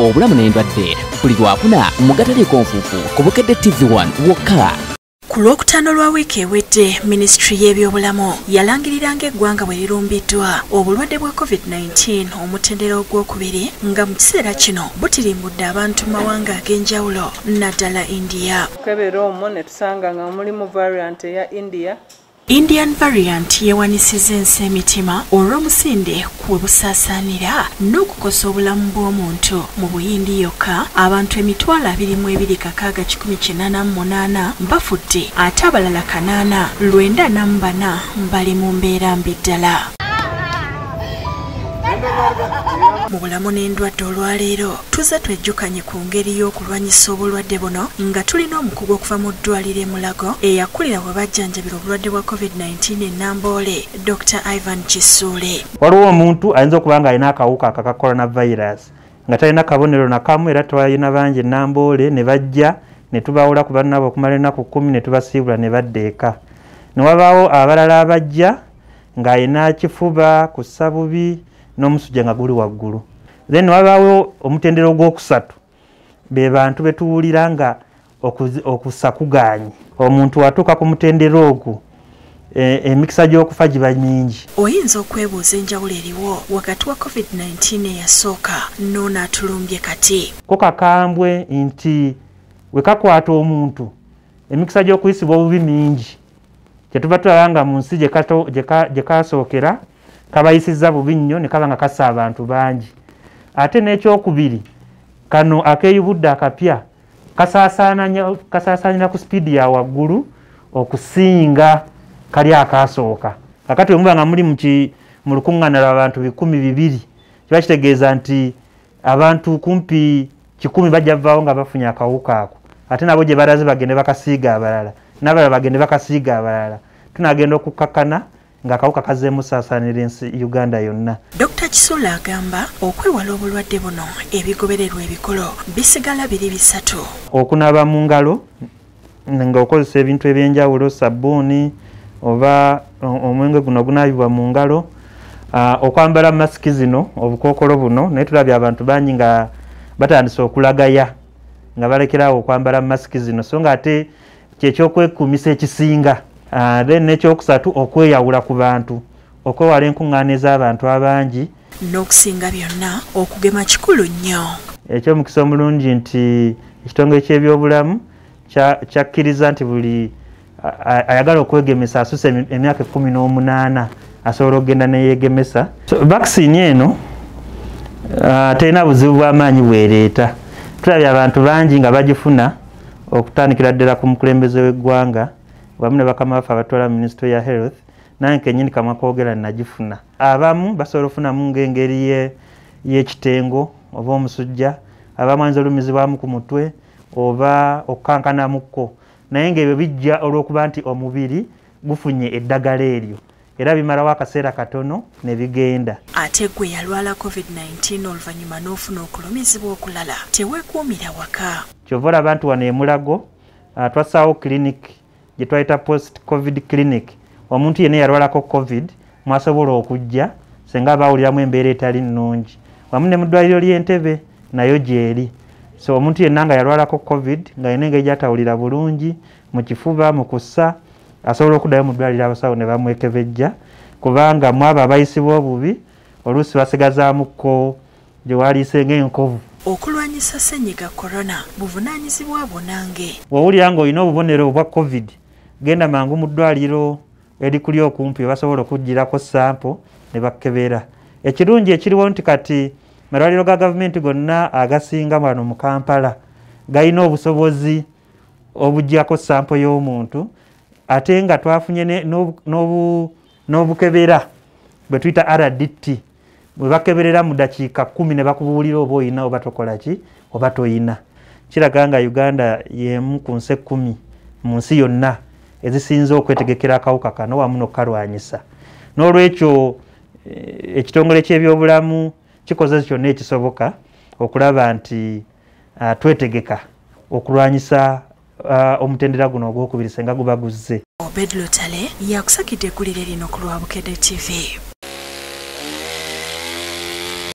obulamu n'endwadde buli lwakuna mu Agataliikonfuufu ku Bukedde TV1 wokka. Ku Lwokutaano lwa wiiki ewedde, Minisitule y'ebyobulamu yalangiriranga eggwanga bwe lirumbiddwa obulwadde bwa COVID19 omutendera ogwokubiri nga mu kiseera kino butirimbudde abantu mu mawanga ag'enjawulo naddala Idia. Kebera omwo ne tusanga nga mulimu variant eya India. Indian variant yewanisiza ensi emitima olw'omusinde kwe busaasaanira n'okukosa obulamu bw'omuntu mu Buyindi yokka abantu 22,688 bafudde ate abalala 8,944 bali mu mbeera mbi ddala. Mu bulamu n'endwadde olwaleero tuzze twejjukanye ku ngeri y'okulwanyisa obulwadde buno nga tulina omukugu okuva mu ddwaliro e Mulago eyakulira bwe bajjanjabira obulwadde bwa COVID-19 e Namboole, Dr Ivan Kisuule. Waliwo omuntu ayinza okuba nga alina akawuka aka coronavirus nga talina kabonero nakamu era twalina bangi e Namboole ne bajja ne tubawula ku bannabo okumala ennaku 10 ne tubasiibula ne badda eka. Ne wabaawo abalala abajja ng'alina kifuba, kussa bubi n'omusujja nga guli waggulu. Then wabaawo omutendera ogwokusatu be bantu betuwulira nga okussa kugaanye. Omuntu watuuka ku mutendera ogwo emikisa gy'okufa giba mingi. Oyinza okwebuuza enjawulo eriwo wakati wa COVID-19 eyasooka n'ono atulumbye kati. Ko kakambwe nti we kakwata omuntu emikisa gy'okuyisibwa obubi mingi. Kyetuba tulaba nga mu nsi gye kasookera kabayisizza bubi nnyo ne kaba nga kassa abantu bangi. Ate n'ekyokubiri kano akeeyubudde akapya kasaasaanira ku sipiidi ya waggulu okusinga kali akasooka. Kakati omuba nga muli mu lukuŋŋaana lw'abantu 200 kiba kitegeeza nti abantu kumpi 100 bajja vaawo nga bafunye akawuka ako. Ate nabo gye balaze bagende bakasiiga abalala n'abalala bagende bakasiiga abalala. Tunagenda okukakkana nga akawuka kazzeemu saasaanira ensi Uganda yonna. Dr Kisuule agamba okwewala obulwadde buno ebigobererwa ebikolo bisigala biri bisatu. Okunaaba mu ngalo nga okozesa ebintu ebyenjawulo, sabbuuni oba omwenge guno ogunaabibwa mu ngalo, okwambala masiki zino obukookolo buno. Naye tulabye abantu bangi nga batandise okulagaya nga balekerawo okwambala masiki zino so nga ate kyekyokwekuumisa ekisinga. Then n'ekyokusatu okweyawula ku bantu, okwewala enkuŋŋaana ez'abantu abangi. N'okusinga byonna okugema kikulu nnyo. Ekyomukisa omulungi nti ekitongole ky'ebyobulamu kyakkiriza nti buli ayagala okwegemesa asusse emyaka 18 asobola okugenda neyeegemesa. Vaccine eno terina buzibu bw'amaanyi bwereeta. Tulabye abantu bangi nga bagifuna okutandikira ddala ku mukulembeze w'eggwanga wamu ne bakama baffe abatwala Ministry ya Health, nange kennyini kamwa koogera nagifuna. Abamu basobola okufunamu ng'engeri y'ekitengo oba omusujja, abamu ayinza olumizibwamu ku mutwe oba okukankanamukko, naye ng'ebyo bijja olw'okuba nti omubiri gufunye eddagala eryo era bimalawo akaseera katono ne bigenda. Ate gwe yalwala COVID-19 oluvannyuma n'ofuna okulumizibwa okulala teweekuumira waka. Kyova olaba nti wano e Mulago twassaawo clinic gye twayita post covid clinic. Omuntu yenna yalwalako covid mwasobola okujja senga bawuliramu embeera etali nnungi. Wamu ne mu ddwaliro ly'Entebbe nayo gyeri. So omuntu yenna nga yalwalako covid nga yenna engeri gy'atawulira bulungi mu kifuba mu kussa asobola okuddayo mu ddwaliro abasawo ne bamwekebejja kubanga mwabo abayisibwa obubi oluusi basigazaamuko gye waliise ng'enkovu. Okulwanyisa ssenyiga corona buvunaanyizibwa bunange. Wawulira ng'olina obubonero bwa covid genda mangu mu ddwaliro erikuli okumpi basobola okugirako sampo ne bakkebera. Ekirungi ekiriwo nti kati amalwaliro ga gavumenti gonna agasinga wano mu Kampala galina obusobozi obuggyako sampo y'omuntu ate nga twafunye n'obukebera bwe tuyita RDT bwe bakeberera mu dakiika 10 ne bakubuulira oba oyina oba tokola ki oba toyina. Kiraga nga Uganda y'emu ku nsi 10 mu nsi yonna ezisinza okwetegekera akawuka kano wamu n'okukalwanyisa. N'olwekyo ekitongole ky'ebyobulamu kikoze kyonna ekisoboka okulaba nti twetegeka okulwanyisa omutendera guno ogwokubiri senga guba guzze. Obedlotale yakusakidde eggulire lino ku lwa Bukedde TV.